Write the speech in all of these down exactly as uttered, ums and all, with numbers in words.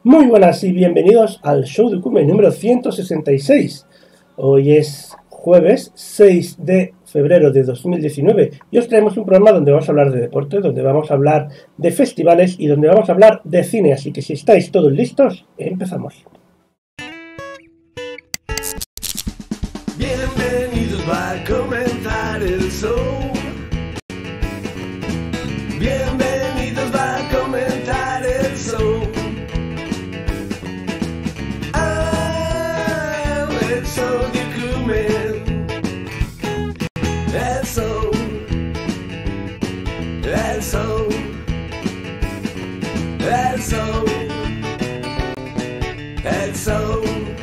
Muy buenas y bienvenidos al show de Ukume número ciento sesenta y seis. Hoy es jueves seis de febrero de dos mil diecinueve y os traemos un programa donde vamos a hablar de deporte, donde vamos a hablar de festivales y donde vamos a hablar de cine. Así que si estáis todos listos, empezamos. Bienvenidos a comentar el show. Bienvenidos a comentar el show. Ah, el show de Ukume. El show. El show. El show. El show.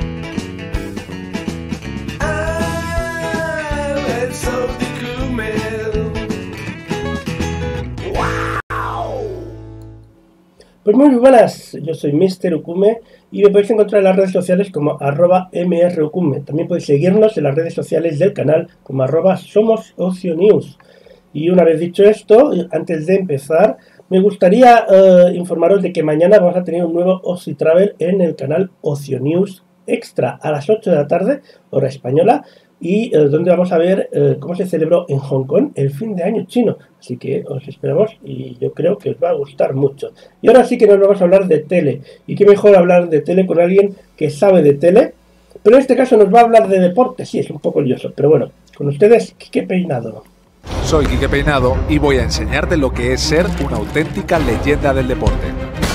Pues muy buenas, yo soy míster Ukume y me podéis encontrar en las redes sociales como arroba mrukume. También podéis seguirnos en las redes sociales del canal como arroba somos ocio news. Y una vez dicho esto, antes de empezar, me gustaría uh, informaros de que mañana vamos a tener un nuevo Ocio Travel en el canal Ocio News Extra a las ocho de la tarde, hora española, y uh, donde vamos a ver uh, cómo se celebró en Hong Kong el fin de año chino. Así que os esperamos y yo creo que os va a gustar mucho. Y ahora sí que nos vamos a hablar de tele. Y qué mejor hablar de tele con alguien que sabe de tele. Pero en este caso nos va a hablar de deporte. Sí, es un poco lioso, pero bueno. Con ustedes, Quique Peinado. Soy Quique Peinado y voy a enseñarte lo que es ser una auténtica leyenda del deporte.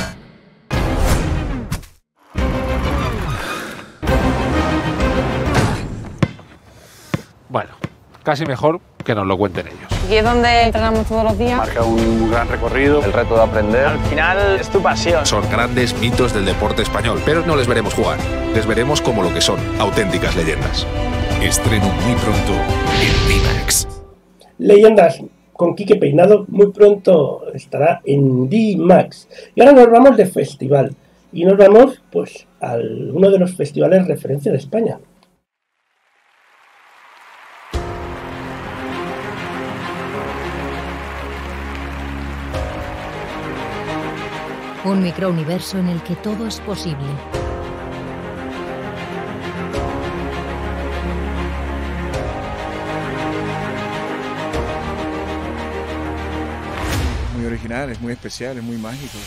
Bueno, casi mejor que nos lo cuenten ellos. ¿Y es donde entrenamos todos los días? Marca un gran recorrido, el reto de aprender. Al final es tu pasión. Son grandes mitos del deporte español, pero no les veremos jugar. Les veremos como lo que son, auténticas leyendas. Estreno muy pronto en D-Max. Leyendas con Quique Peinado muy pronto estará en D-Max. Y ahora nos vamos de festival. Y nos vamos pues a uno de los festivales referencia de España. Un microuniverso en el que todo es posible. Muy original, es muy especial, es muy mágico.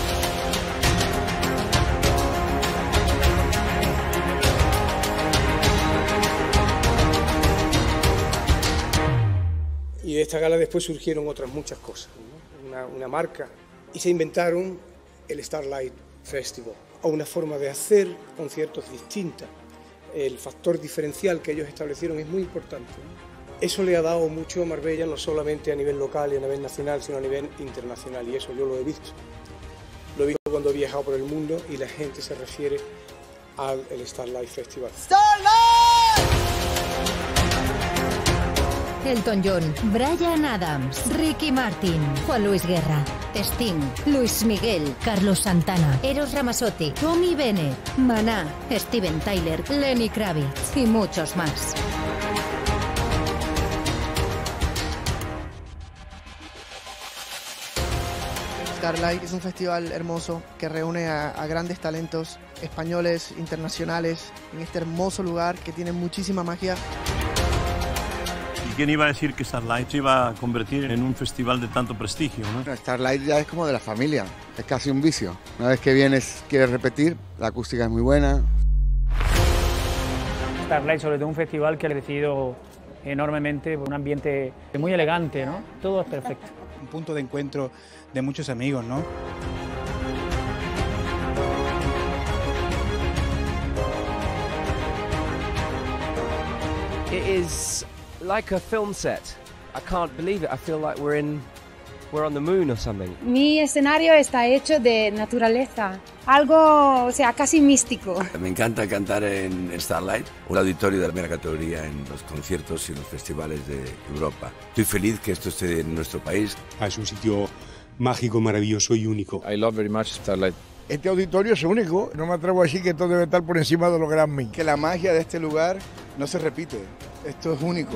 Y de esta gala después surgieron otras muchas cosas, ¿no? una, una marca, y se inventaron el Starlight Festival, o una forma de hacer conciertos distinta. El factor diferencial que ellos establecieron es muy importante, ¿no? Eso le ha dado mucho a Marbella, no solamente a nivel local y a nivel nacional, sino a nivel internacional, y eso yo lo he visto. Lo he visto cuando he viajado por el mundo y la gente se refiere al el Starlight Festival. ¡Starlight! Elton John, Bryan Adams, Ricky Martin, Juan Luis Guerra, Sting, Luis Miguel, Carlos Santana, Eros Ramazzotti, Tommy Bennett, Maná, Steven Tyler, Lenny Kravitz y muchos más. Starlight es un festival hermoso que reúne a, a grandes talentos españoles, internacionales, en este hermoso lugar que tiene muchísima magia. ¿Quién iba a decir que Starlight se iba a convertir en un festival de tanto prestigio, ¿no? Starlight ya es como de la familia, es casi un vicio. Una vez que vienes, quieres repetir, la acústica es muy buena. Starlight, sobre todo un festival que ha crecido enormemente, un ambiente muy elegante, ¿no? Todo es perfecto. Un punto de encuentro de muchos amigos, ¿no? It is like a film set. I can't believe it. I feel like we're in we're on the moon or something. Mi escenario está hecho de naturaleza, algo, o sea, casi místico. Me encanta cantar en Starlight, un auditorio de la primera categoría en los conciertos y en los festivales de Europa. Estoy feliz que esto esté en nuestro país. Ah, es un sitio mágico, maravilloso y único. I love very much Starlight. Este auditorio es único, no me atrevo a decir que esto debe estar por encima de los Grammy. Que la magia de este lugar no se repite, esto es único.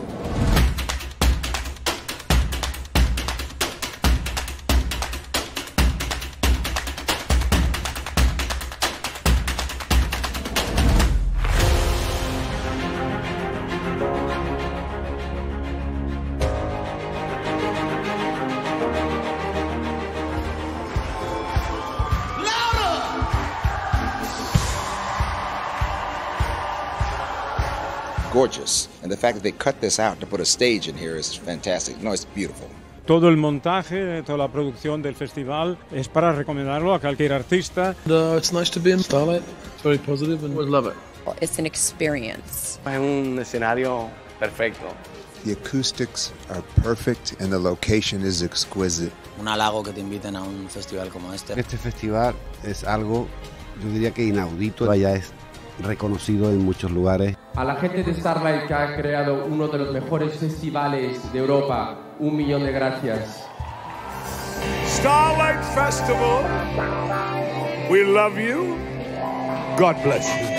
gorgeous. And the fact that they cut this out to put a stage in here is fantastic. No, it's beautiful. Todo el montaje, toda la producción del festival es para recomendarlo a cualquier artista. Uh, it's nice to be in Starlight. It's very positive and we love it. It's an experience. Es un escenario perfecto. The acoustics are perfect and the location is exquisite. Un halago que te inviten a un festival como este. Este festival es algo, yo diría que inaudito, ya es reconocido en muchos lugares. A la gente de Starlight que ha creado uno de los mejores festivales de Europa, un millón de gracias. Starlight Festival, we love you. God bless you.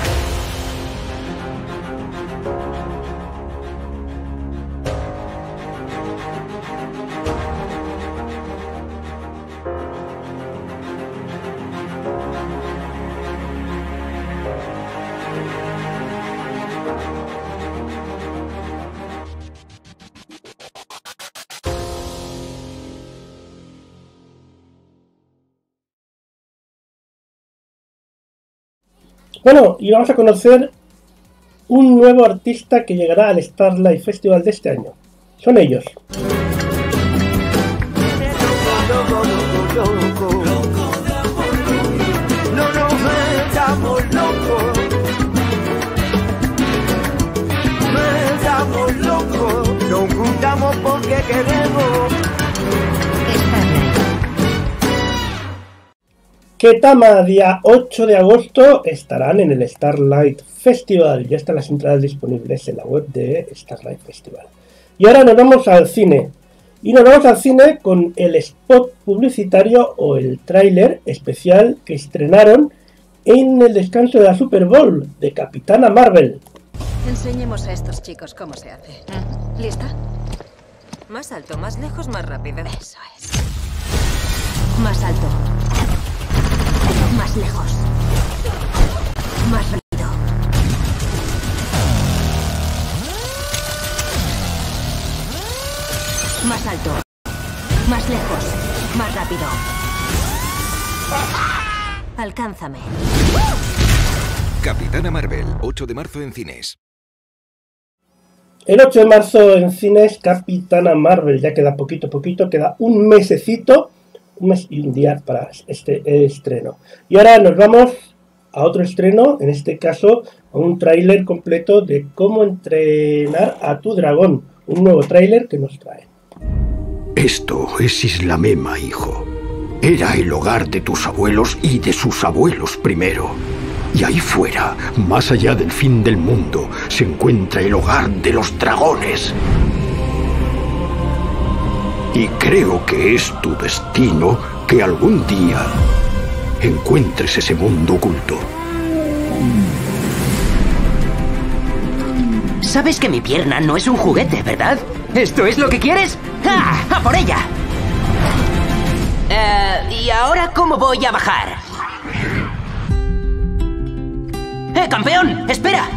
Bueno, y vamos a conocer un nuevo artista que llegará al Starlight Festival de este año. Son ellos. No nos metamos locos, metamos locos, nos juntamos porque queremos. Ketama, día ocho de agosto, estarán en el Starlight Festival. Ya están las entradas disponibles en la web de Starlight Festival. Y ahora nos vamos al cine. Y nos vamos al cine con el spot publicitario o el tráiler especial que estrenaron en el descanso de la Super Bowl de Capitana Marvel. Enseñemos a estos chicos cómo se hace. ¿Lista? Más alto, más lejos, más rápido. Eso es. Más alto. Más lejos. Más rápido. Más alto. Más lejos. Más rápido. Alcánzame. Capitana Marvel, ocho de marzo en cines. El ocho de marzo en cines, Capitana Marvel. Ya queda poquito, poquito. Queda un mesecito. Un mes y un día para este estreno. Y ahora nos vamos a otro estreno, en este caso a un tráiler completo de cómo entrenar a tu dragón. Un nuevo tráiler que nos trae. Esto es Isla Mema, hijo. Era el hogar de tus abuelos y de sus abuelos primero. Y ahí fuera, más allá del fin del mundo, se encuentra el hogar de los dragones. Y creo que es tu destino que algún día encuentres ese mundo oculto. Sabes que mi pierna no es un juguete, ¿verdad? ¿Esto es lo que quieres? ¡Ah! ¡A por ella! Eh, ¿y ahora cómo voy a bajar? ¡Eh, campeón! ¡Espera!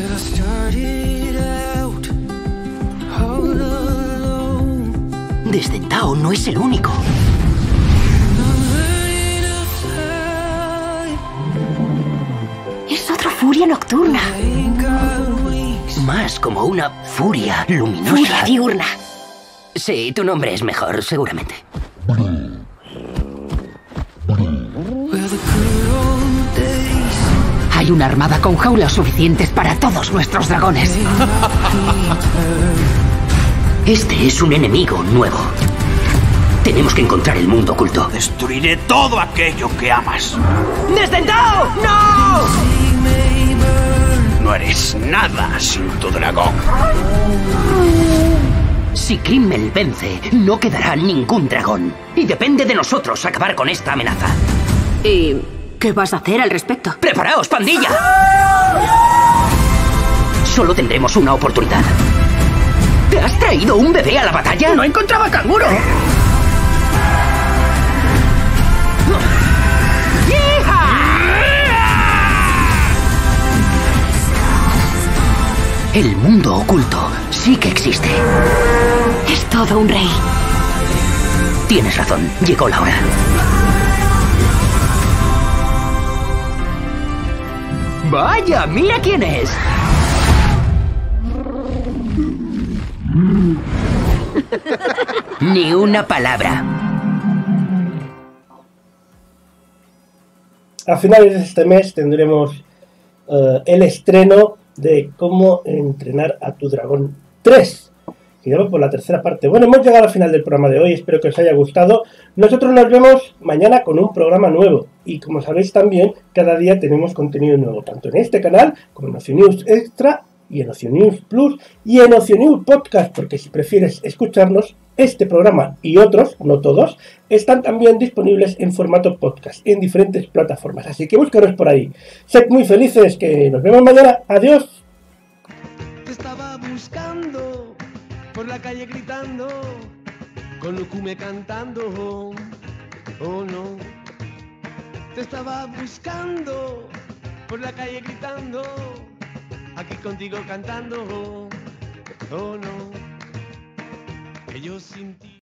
Desde Tao no es el único. Es otra furia nocturna. Más como una furia luminosa. Furia diurna. Sí, tu nombre es mejor, seguramente. Hay una armada con jaulas suficientes para todos nuestros dragones. Este es un enemigo nuevo. Tenemos que encontrar el mundo oculto. Destruiré todo aquello que amas. ¡Desdentado! ¡No! No eres nada sin tu dragón. Si Krimmel vence, no quedará ningún dragón. Y depende de nosotros acabar con esta amenaza. ¿Y qué vas a hacer al respecto? ¡Preparaos, pandilla! Solo tendremos una oportunidad. ¿Te has traído un bebé a la batalla? ¡No encontraba canguro! El mundo oculto sí que existe. Es todo un rey. Tienes razón, llegó la hora. Vaya, mira quién es. Ni una palabra. A finales de este mes tendremos uh, el estreno de Cómo entrenar a tu dragón tres, que ya va por la tercera parte. Bueno, hemos llegado al final del programa de hoy, espero que os haya gustado. Nosotros nos vemos mañana con un programa nuevo, y como sabéis también, cada día tenemos contenido nuevo, tanto en este canal como en Ocio News Extra, y en Ocio News Plus, y en Ocio News Podcast, porque si prefieres escucharnos, este programa y otros, no todos, están también disponibles en formato podcast, en diferentes plataformas, así que búscanos por ahí. Sed muy felices, que nos vemos mañana. Adiós. Te estaba buscando por la calle gritando, con Okume cantando, oh no. Te estaba buscando por la calle gritando, aquí contigo cantando, oh no. Que yo sin ti